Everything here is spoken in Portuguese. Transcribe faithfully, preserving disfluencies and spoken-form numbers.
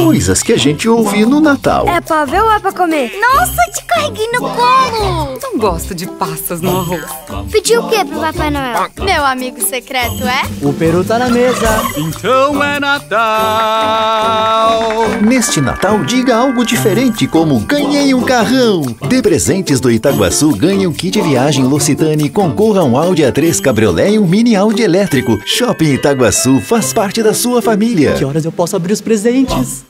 Coisas que a gente ouve no Natal. É pra ver ou é pra comer? Nossa, te carreguei no colo! Não gosto de passas no arroz. Pediu o que pro Papai Noel? Meu amigo secreto é? O peru tá na mesa. Então é Natal! Neste Natal, diga algo diferente, como ganhei um carrão. Dê presentes do Itaguaçu, ganhe um kit viagem L'Occitane e concorra a um Audi A três Cabriolé e um mini Audi elétrico. Shopping Itaguaçu faz parte da sua família. Que horas eu posso abrir os presentes?